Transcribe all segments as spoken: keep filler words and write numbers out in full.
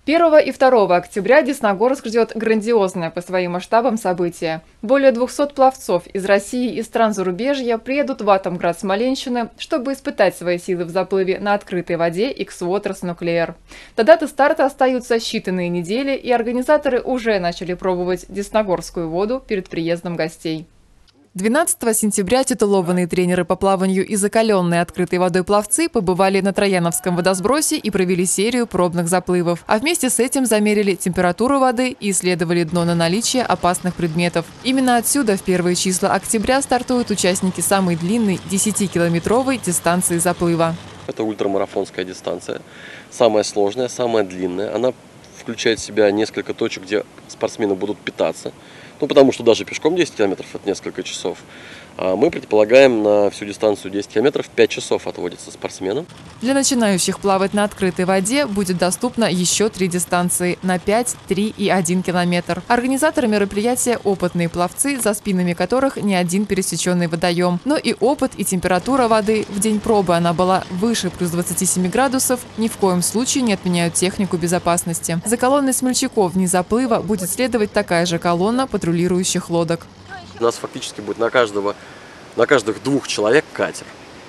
первого и второго октября Десногорск ждет грандиозное по своим масштабам событие. Более двухсот пловцов из России и стран зарубежья приедут в Атомград Смоленщины, чтобы испытать свои силы в заплыве на открытой воде X-Waters Nuclear. До даты старта остаются считанные недели, и организаторы уже начали пробовать десногорскую воду перед приездом гостей. двенадцатого сентября титулованные тренеры по плаванию и закаленные открытой водой пловцы побывали на Трояновском водосбросе и провели серию пробных заплывов. А вместе с этим замерили температуру воды и исследовали дно на наличие опасных предметов. Именно отсюда в первые числа октября стартуют участники самой длинной десятикилометровой дистанции заплыва. Это ультрамарафонская дистанция, самая сложная, самая длинная. Она включает в себя несколько точек, где спортсмены будут питаться. Ну, потому что даже пешком десять километров – это несколько часов. А мы предполагаем, на всю дистанцию десять километров пять часов отводится спортсменам. Для начинающих плавать на открытой воде будет доступно еще три дистанции – на пять, три и один километр. Организаторы мероприятия – опытные пловцы, за спинами которых не один пересеченный водоем. Но и опыт, и температура воды – в день пробы она была выше плюс двадцати семи градусов – ни в коем случае не отменяют технику безопасности. За колонной смельчаков вне заплыва будет следовать такая же колонна патрулирующих лодок. У нас фактически будет на каждого, на каждых двух человек катер.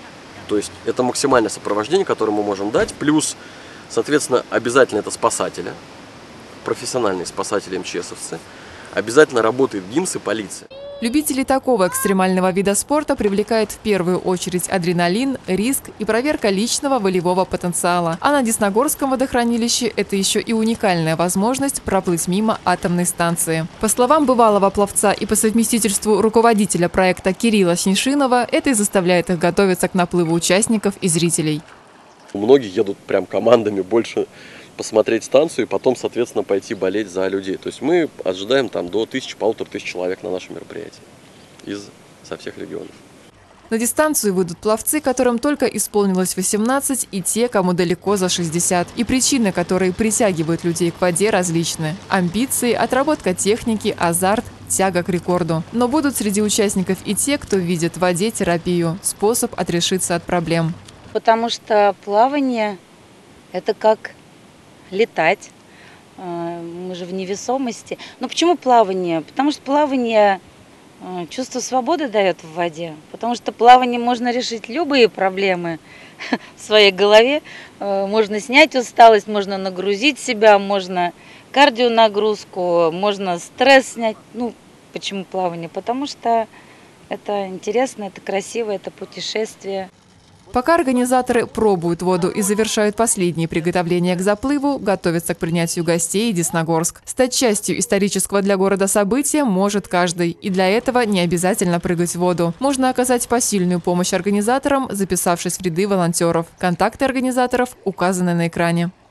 То есть это максимальное сопровождение, которое мы можем дать. Плюс, соответственно, обязательно это спасатели, профессиональные спасатели МЧСовцы. Обязательно работает ГИМС и полиция. Любителей такого экстремального вида спорта привлекает в первую очередь адреналин, риск и проверка личного волевого потенциала. А на Десногорском водохранилище это еще и уникальная возможность проплыть мимо атомной станции. По словам бывалого пловца и по совместительству руководителя проекта Кирилла Снишинова, это и заставляет их готовиться к наплыву участников и зрителей. Многие едут прям командами больше посмотреть станцию и потом, соответственно, пойти болеть за людей. То есть мы ожидаем там до тысячи, полутора тысяч человек на нашем мероприятии из со всех регионов. На дистанцию выйдут пловцы, которым только исполнилось восемнадцать, и те, кому далеко за шестьдесят. И причины, которые притягивают людей к воде, различны. Амбиции, отработка техники, азарт, тяга к рекорду. Но будут среди участников и те, кто видит в воде терапию, способ отрешиться от проблем. Потому что плавание – это как летать, мы же в невесомости. Но почему плавание? Потому что плавание чувство свободы дает в воде. Потому что плавание можно решить любые проблемы в своей голове. Можно снять усталость, можно нагрузить себя, можно кардионагрузку, можно стресс снять. Ну, почему плавание? Потому что это интересно, это красиво, это путешествие. Пока организаторы пробуют воду и завершают последние приготовления к заплыву, готовятся к принятию гостей в Десногорск. Стать частью исторического для города события может каждый. И для этого не обязательно прыгать в воду. Можно оказать посильную помощь организаторам, записавшись в ряды волонтеров. Контакты организаторов указаны на экране.